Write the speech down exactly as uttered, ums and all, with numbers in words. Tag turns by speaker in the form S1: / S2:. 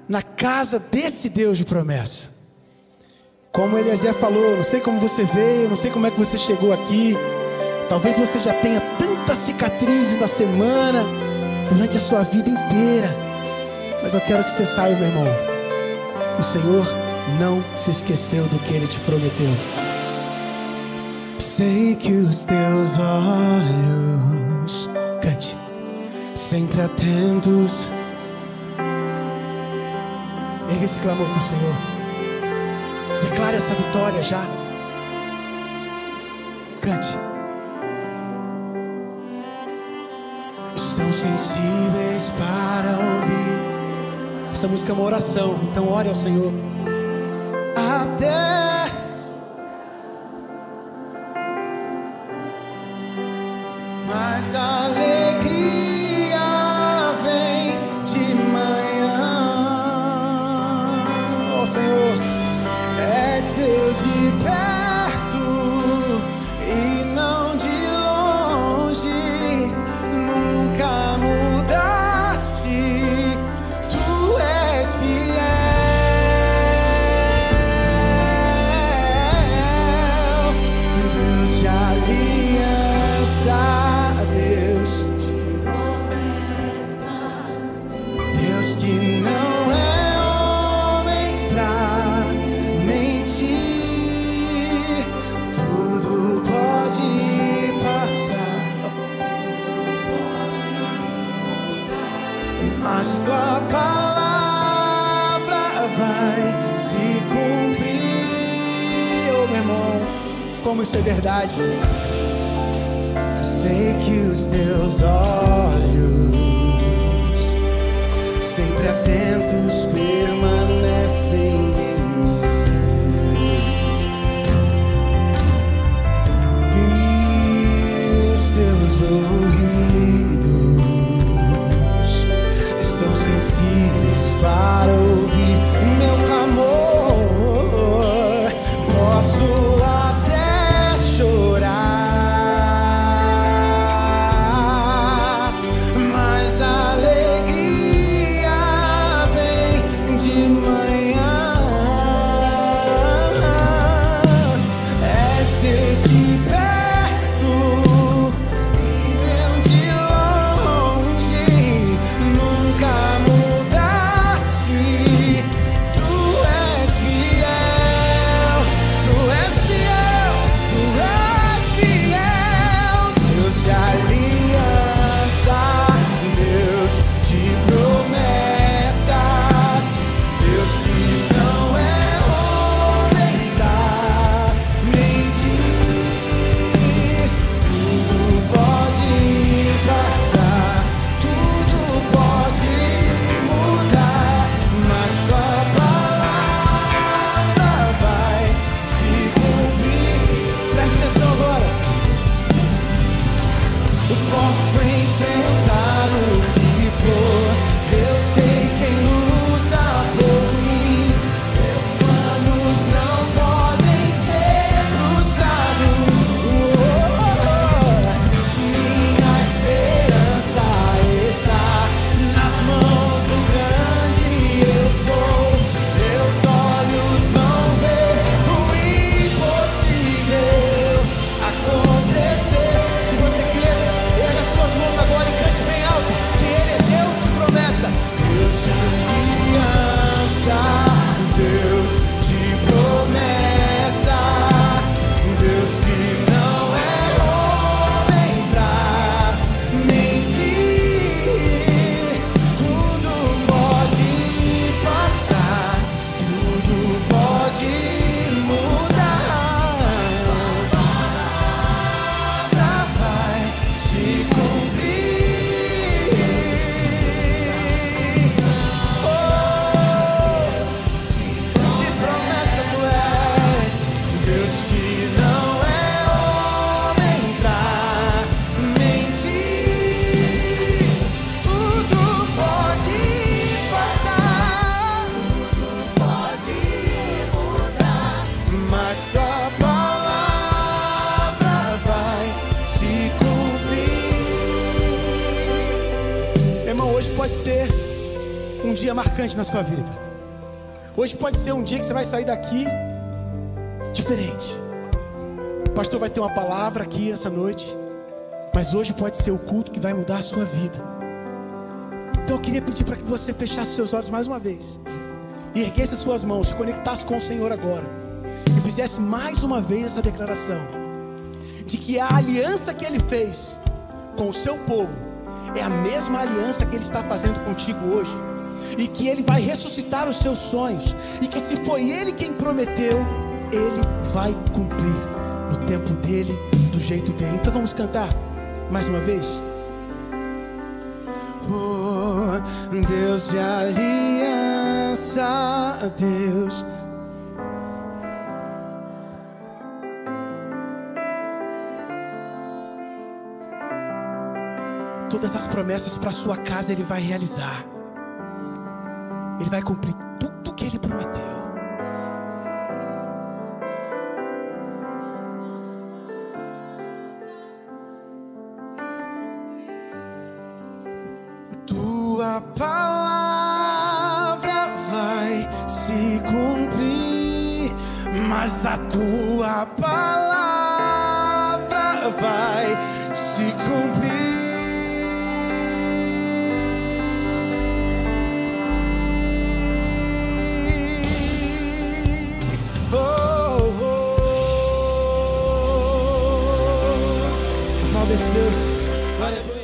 S1: na casa desse Deus de promessa. Como Eliezer falou, não sei como você veio, não sei como é que você chegou aqui. Talvez você já tenha tantas cicatrizes na semana, durante a sua vida inteira. Mas eu quero que você saiba, meu irmão, o Senhor não se esqueceu do que Ele te prometeu. Sei que os teus olhos, cante, sempre atentos. Ergue esse clamor para o Senhor. Declare essa vitória já. Cante. Estão sensíveis para ouvir. Essa música é uma oração, então ore ao Senhor. Até mas a alegria vem de manhã. Ó Senhor, és Deus de perto e não de longe, nunca mudaste, tu és fiel, Deus de aliança, Deus de promessas, Deus que não é homem pra mentir, tudo pode passar, mas tua palavra vai se cumprir. Oh, meu irmão, como isso é verdade. Sei que os teus olhos, sempre atentos, permanecem em mim, e os teus ouvidos estão sensíveis para ouvir meu clamor. Posso até chorar, mas a alegria vem de manhã. És Deus de perto e não de longe, nunca mudaste, tu és fiel, tu és fiel, tu és fiel, Deus de aliança, Deus de promessas, Deus que não é homem pra mentir, tudo pode passar, tudo pode mudar, mas tua palavra vai se cumprir. Presta atenção agora. Eu posso enfrentar o que for, eu sei quem luta por mim. Meus planos não podem ser frustrados. Minha esperança está nas mãos do grande eu sou. Meus olhos vão ver o impossível acontecer. Se você quer, erga as suas mãos agora e cante bem alto, que Ele é Deus de promessa, Deus de aliança, Deus de promessa, Deus que não é homem pra mentir, tudo pode passar, tudo pode mudar, nada vai se cumprir. Oh, de promessa tu és, Deus que não é homem pra mentir, tudo pode passar, tudo pode mudar, mas tua palavra vai se cumprir. Irmão, hoje pode ser um um dia marcante na sua vida. Hoje pode ser um dia que você vai sair daqui diferente. O pastor vai ter uma palavra aqui essa noite, mas hoje pode ser o culto que vai mudar a sua vida. Então eu queria pedir para que você fechasse seus olhos mais uma vez e erguesse as suas mãos, se conectasse com o Senhor agora e fizesse mais uma vez essa declaração de que a aliança que Ele fez com o seu povo é a mesma aliança que Ele está fazendo contigo hoje, e que Ele vai ressuscitar os seus sonhos, e que se foi Ele quem prometeu, Ele vai cumprir no tempo dEle, do jeito dEle. Então vamos cantar mais uma vez. Oh, Deus de aliança, Deus. Todas as promessas para sua casa Ele vai realizar. Ele vai cumprir tudo que Ele prometeu. Tua palavra vai se cumprir, mas a tua palavra vai se cumprir. Desse Deus, glória a Deus.